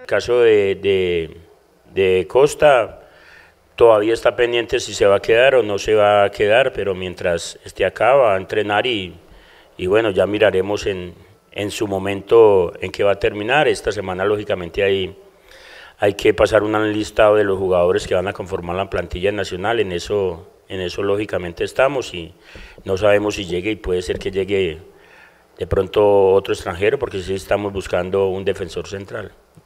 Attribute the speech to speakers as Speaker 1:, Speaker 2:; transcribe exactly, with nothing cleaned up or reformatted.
Speaker 1: caso de, de, de Costa, todavía está pendiente si se va a quedar o no se va a quedar, pero mientras esté acá va a entrenar y, y bueno, ya miraremos en, en su momento en qué va a terminar. Esta semana lógicamente hay, hay que pasar un listado de los jugadores que van a conformar la plantilla nacional, en eso, en eso lógicamente estamos y no sabemos si llegue y puede ser que llegue de pronto otro extranjero porque sí estamos buscando un defensor central.